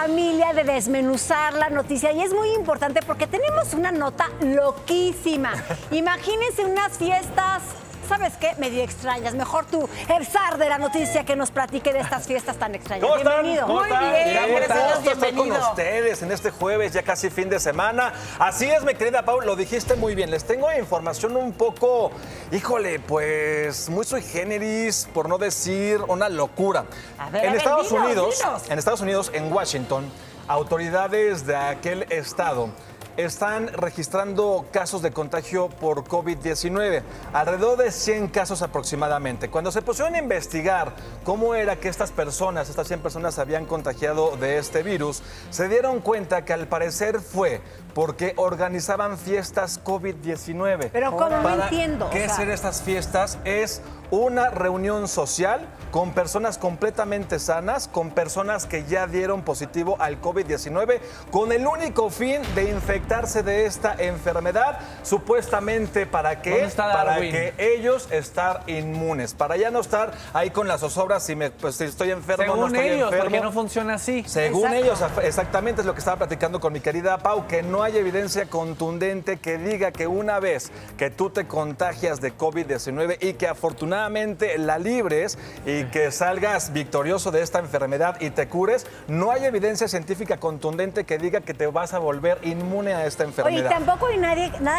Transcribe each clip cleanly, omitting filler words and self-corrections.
familia de desmenuzar la noticia y es muy importante porque tenemos una nota loquísima. Imagínense unas fiestas, ¿sabes qué? Medio extrañas. Mejor tú, el zar de la noticia, que nos platique de estas fiestas tan extrañas. ¿Cómo están? Bienvenido. ¿Cómo están? Muy bien, Bienvenido. bienvenido. Estoy con ustedes en este jueves, ya casi fin de semana. Así es, mi querida Pau, lo dijiste muy bien. Les tengo información un poco, híjole, pues muy sui generis, por no decir una locura. En Estados Unidos, en Washington, autoridades de aquel estado están registrando casos de contagio por COVID-19, alrededor de 100 casos aproximadamente. Cuando se pusieron a investigar cómo era que estas 100 personas se habían contagiado de este virus, se dieron cuenta que al parecer fue porque organizaban fiestas COVID-19. Pero ¿cómo? No entiendo. ¿Qué ser estas fiestas? Es una reunión social con personas completamente sanas, con personas que ya dieron positivo al COVID-19, con el único fin de infectarse de esta enfermedad, supuestamente ¿para qué? Para que ellos estar inmunes, para ya no estar ahí con las zozobras si estoy enfermo, según no estoy ellos, enfermo. porque no funciona así. Según ellos, exactamente es lo que estaba platicando con mi querida Pau, que no hay evidencia contundente que diga que una vez que tú te contagias de COVID-19 y que afortunadamente la libres y que salgas victorioso de esta enfermedad y te cures, no hay evidencia científica contundente que diga que te vas a volver inmune a esta enfermedad. Oye, tampoco hay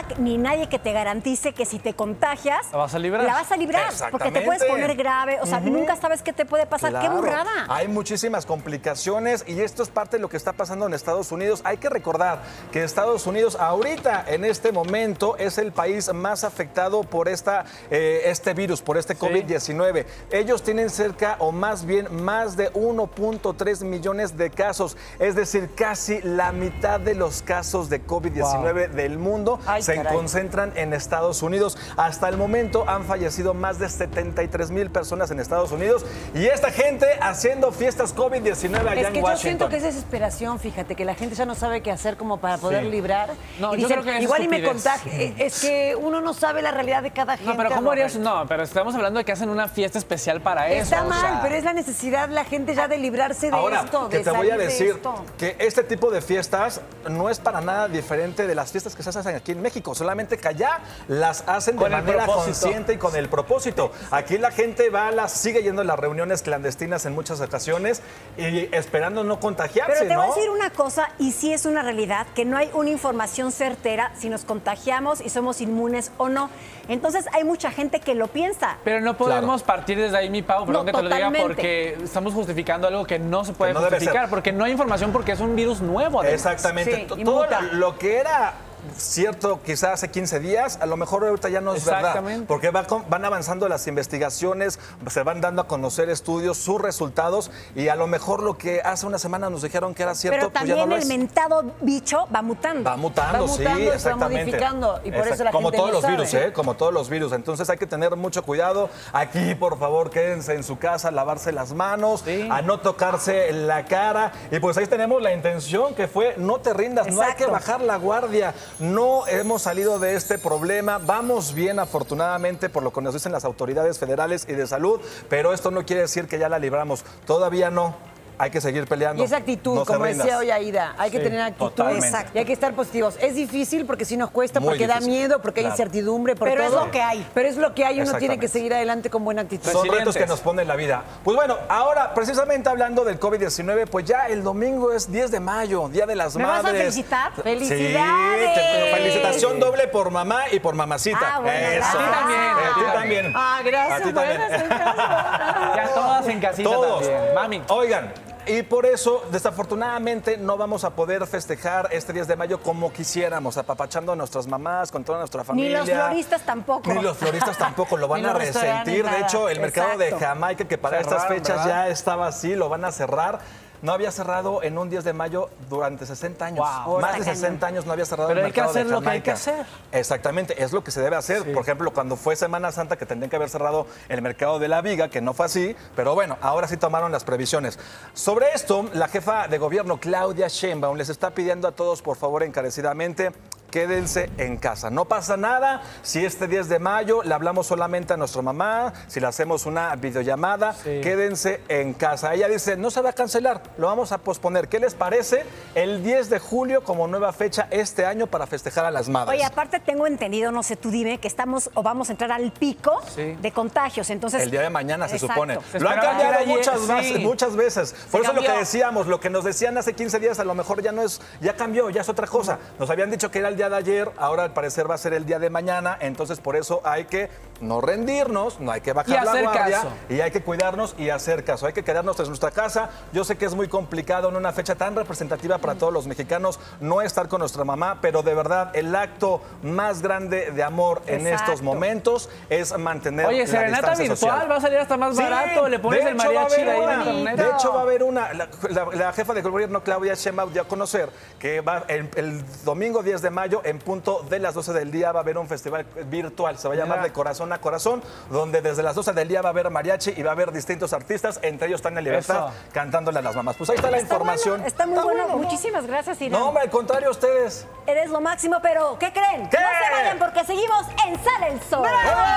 nadie que te garantice que si te contagias, la vas a librar. La vas a librar, porque te puedes poner grave, o sea, nunca sabes qué te puede pasar. Claro. ¡Qué burrada! Hay muchísimas complicaciones y esto es parte de lo que está pasando en Estados Unidos. Hay que recordar que Estados Unidos ahorita, en este momento, es el país más afectado por este virus, por este COVID-19. Ellos tienen cerca, o más bien, más de 1.3 millones de casos. Es decir, casi la mitad de los casos de COVID-19 del mundo se concentran en Estados Unidos. Hasta el momento han fallecido más de 73,000 personas en Estados Unidos y esta gente haciendo fiestas COVID-19 allá en Washington. Es que yo siento que es desesperación, fíjate, que la gente ya no sabe qué hacer como para poder librar. No, y yo dicen, creo que es igual estupidez. y me contagio. Es que uno no sabe la realidad de cada gente. No, pero ¿cómo harías? No, pero estamos hablando de que hacen una fiesta especial para eso. Está mal, pero es la necesidad la gente ya de librarse de ahora, esto, que de te voy a salir de decir esto. que este tipo de fiestas no es para nada diferente de las fiestas que se hacen aquí en México, solamente que allá las hacen de manera consciente y con el propósito. Aquí la gente sigue yendo a las reuniones clandestinas en muchas ocasiones y esperando no contagiarse, Pero te voy a ¿no? decir una cosa, y sí es una realidad, que no hay una información certera si nos contagiamos y somos inmunes o no. Entonces hay mucha gente que lo piensa. Pero no podemos partir desde ahí, mi Pau, perdón que te lo diga, totalmente. porque estamos justificando algo que no se puede Que no debe justificar, ser. porque no hay información, porque es un virus nuevo. Además. Exactamente. Sí, y Todo muta. lo que era cierto quizás hace 15 días, a lo mejor ahorita ya no es verdad, porque van avanzando las investigaciones, se van dando a conocer estudios, sus resultados, y a lo mejor lo que hace una semana nos dijeron que era cierto, Pero pues también ya no lo el es. mentado bicho va mutando. Va mutando, sí, y se va exactamente. modificando, y por eso la como gente todos no los sabe. virus, como todos los virus. Entonces hay que tener mucho cuidado. Aquí, por favor, quédense en su casa, lavarse las manos, a no tocarse la cara. Y pues ahí tenemos la intención que fue: no te rindas, no hay que bajar la guardia. No hemos salido de este problema, vamos bien afortunadamente por lo que nos dicen las autoridades federales y de salud, pero esto no quiere decir que ya la libramos, todavía no. Hay que seguir peleando. Y esa actitud, no como rindas. decía hoy Aida, hay que tener actitud. totalmente. Y hay que estar positivos. Es difícil porque sí nos cuesta, Muy porque da difícil. miedo, porque hay incertidumbre, por Pero todo. es lo que hay. Pero es lo que hay, uno tiene Exactamente. que seguir adelante con buena actitud. Son retos que nos pone la vida. Pues bueno, ahora precisamente hablando del COVID-19, pues ya el domingo es 10 de mayo, Día de las ¿Me Madres. vas a felicitar? ¡Felicidades! Sí, felicitación doble por mamá y por mamacita. Ah, bueno, Eso. gracias. A ti también. A ti también. Ah, gracias. A ti también. Ya todas en casita Todos. también. Mami. Oigan, y por eso, desafortunadamente, no vamos a poder festejar este 10 de mayo como quisiéramos, apapachando a nuestras mamás, con toda nuestra Ni familia. los floristas tampoco. Ni los floristas tampoco, lo van Ni a los restaurantes, resentir. De nada. hecho, el mercado de Exacto. Jamaica, que para estas Cerraron, fechas ¿verdad? ya estaba así, lo van a cerrar. No había cerrado en un 10 de mayo durante 60 años. Wow. Más de Está 60 años no había cerrado Pero el hay que mercado de hacer lo que hay que Jamaica. hacer. Exactamente, es lo que se debe hacer. Por ejemplo, cuando fue Semana Santa, que tendrían que haber cerrado el mercado de la Viga, que no fue así, pero bueno, ahora sí tomaron las previsiones. Sobre esto, la jefa de gobierno, Claudia Sheinbaum, les está pidiendo a todos, por favor, encarecidamente, quédense en casa. No pasa nada si este 10 de mayo le hablamos solamente a nuestra mamá, si le hacemos una videollamada, quédense en casa. Ella dice, no se va a cancelar, lo vamos a posponer. ¿Qué les parece? El 10 de julio como nueva fecha este año para festejar a las madres. Oye, aparte tengo entendido, no sé, tú dime, que estamos o vamos a entrar al pico de contagios. Entonces, el día de mañana se Exacto. supone. Se Lo han esperaba cambiado que ayer, muchas veces. Por eso lo que cambió. decíamos, lo que nos decían hace 15 días, a lo mejor ya no es, ya cambió, ya es otra cosa. Nos habían dicho que era el día de ayer, ahora al parecer va a ser el día de mañana, entonces por eso hay que no rendirnos, no hay que bajar la guardia y hay que cuidarnos y hacer caso. Hay que quedarnos en nuestra casa. Yo sé que es muy complicado en una fecha tan representativa para todos los mexicanos no estar con nuestra mamá, pero de verdad el acto más grande de amor en estos momentos es mantener Oye, la serenata distancia virtual social. va a salir hasta más Sí, barato, le pones de el hecho, va a mariachi haber de ahí una. de internet. De hecho, va a haber una. La jefa de gobierno, Claudia Sheinbaum, dio a conocer que va el domingo 10 de mayo, en punto de las 12 del día, va a haber un festival virtual. Se va a llamar De Corazón a Corazón, donde desde las 12 del día va a haber mariachi y va a haber distintos artistas, entre ellos Tania Libertad, cantándole a las mamás. Pues ahí está la información. Bueno, está muy bueno. Muchísimas gracias, Irán. No, hombre, al contrario, ustedes. Eres lo máximo, pero ¿qué creen? ¿Qué? No se vayan porque seguimos en Sale el Sol. ¡Bravo!